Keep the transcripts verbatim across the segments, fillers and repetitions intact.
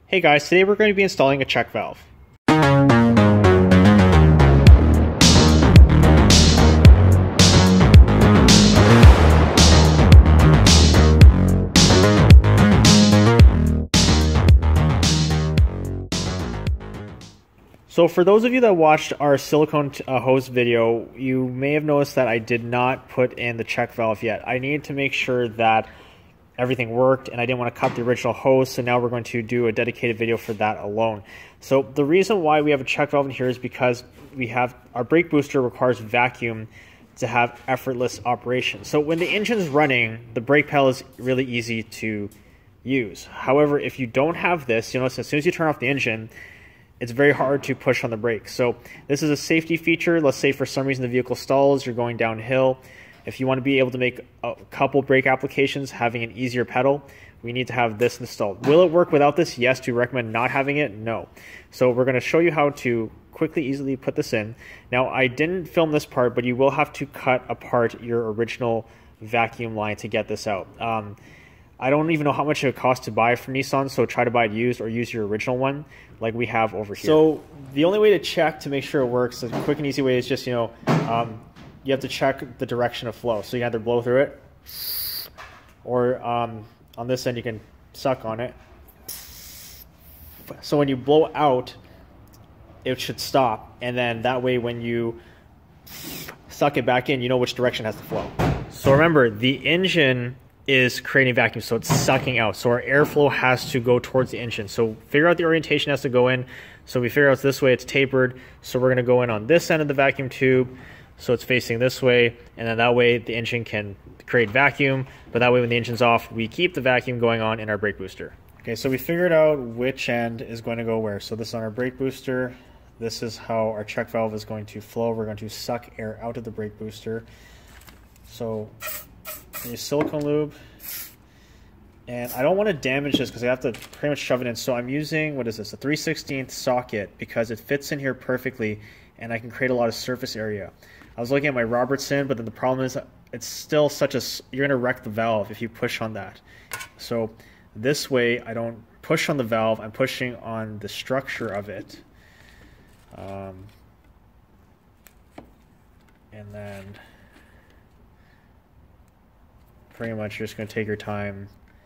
Hey guys, today we're going to be installing a check valve. So for those of you that watched our silicone uh, hose video, you may have noticed that I did not put in the check valve yet. I needed to make sure that everything worked, and I didn't want to cut the original hose, so now we're going to do a dedicated video for that alone. So the reason why we have a check valve in here is because we have our brake booster requires vacuum to have effortless operation. So when the engine's running, the brake pedal is really easy to use. However, if you don't have this, you'll notice as soon as you turn off the engine, it's very hard to push on the brakes. So this is a safety feature. Let's say for some reason the vehicle stalls, you're going downhill. If you want to be able to make a couple brake applications, having an easier pedal, we need to have this installed. Will it work without this? Yes. Do we recommend not having it? No. So we're going to show you how to quickly, easily put this in. Now, I didn't film this part, but you will have to cut apart your original vacuum line to get this out. Um, I don't even know how much it would cost to buy from Nissan, so try to buy it used or use your original one like we have over here. So the only way to check to make sure it works, a quick and easy way is just, you know, um, you have to check the direction of flow. So you either blow through it, or um, on this end you can suck on it. So when you blow out, it should stop, and then that way when you suck it back in, you know which direction has to flow. So remember, the engine is creating vacuum, so it's sucking out. So our airflow has to go towards the engine. So figure out the orientation has to go in. So we figure out this way it's tapered. So we're going to go in on this end of the vacuum tube. So it's facing this way, and then that way the engine can create vacuum, but that way when the engine's off, we keep the vacuum going on in our brake booster. Okay, so we figured out which end is going to go where. So this is on our brake booster. This is how our check valve is going to flow. We're going to suck air out of the brake booster. So use silicone lube. And I don't want to damage this because I have to pretty much shove it in. So I'm using, what is this, a three sixteenths socket, because it fits in here perfectly and I can create a lot of surface area. I was looking at my Robertson, but then the problem is it's still such a, you're going to wreck the valve if you push on that. So this way I don't push on the valve, I'm pushing on the structure of it. Um, and then pretty much you're just going to take your time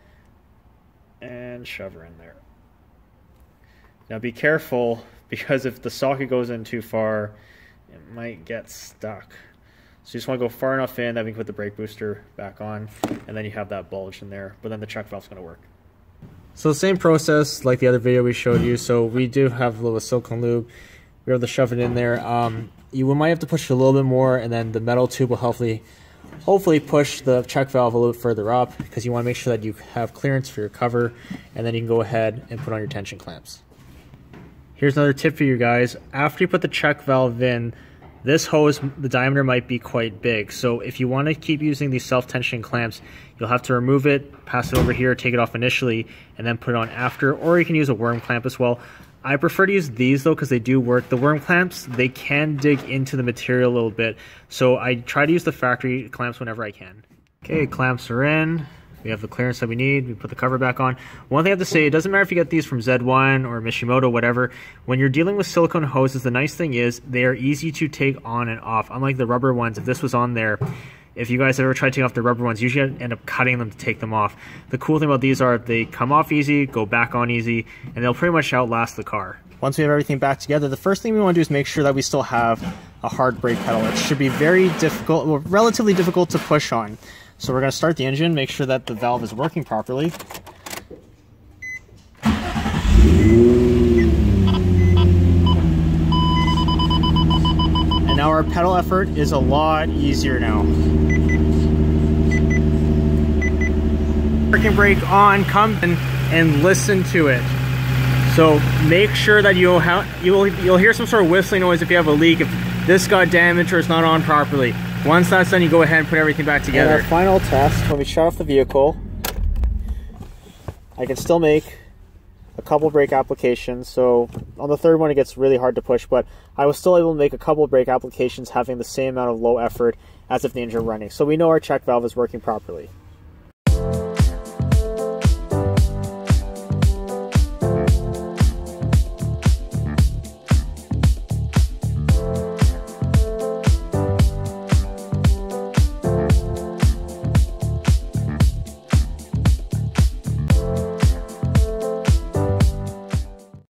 and shove her in there. Now be careful, because if the socket goes in too far, it might get stuck. So you just want to go far enough in that we can put the brake booster back on, and then you have that bulge in there, but then the check valve's going to work. So the same process like the other video we showed you. So we do have a little silicone lube. We're able to shove it in there. Um, you might have to push it a little bit more, and then the metal tube will hopefully hopefully push the check valve a little bit further up, because you want to make sure that you have clearance for your cover, and then you can go ahead and put on your tension clamps. Here's another tip for you guys. After you put the check valve in, this hose, the diameter might be quite big. So if you want to keep using these self-tensioning clamps, you'll have to remove it, pass it over here, take it off initially, and then put it on after, or you can use a worm clamp as well. I prefer to use these though, because they do work. The worm clamps, they can dig into the material a little bit, so I try to use the factory clamps whenever I can. Okay, clamps are in. We have the clearance that we need. We put the cover back on. One thing I have to say, it doesn't matter if you get these from Z one or Mishimoto, whatever. When you're dealing with silicone hoses, the nice thing is they are easy to take on and off. Unlike the rubber ones, if this was on there, if you guys ever try to take off the rubber ones, you usually end up cutting them to take them off. The cool thing about these are they come off easy, go back on easy, and they'll pretty much outlast the car. Once we have everything back together, the first thing we want to do is make sure that we still have a hard brake pedal. It should be very difficult, well, relatively difficult to push on. So we're going to start the engine, make sure that the valve is working properly. And now our pedal effort is a lot easier now. Parking brake on, come in and listen to it. So make sure that you'll have you'll you'll hear some sort of whistling noise if you have a leak, if this got damaged or it's not on properly. Once that's done, you go ahead and put everything back together. And our final test, when we shut off the vehicle, I can still make a couple brake applications. So on the third one, it gets really hard to push, but I was still able to make a couple brake applications having the same amount of low effort as if the engine were running. So we know our check valve is working properly.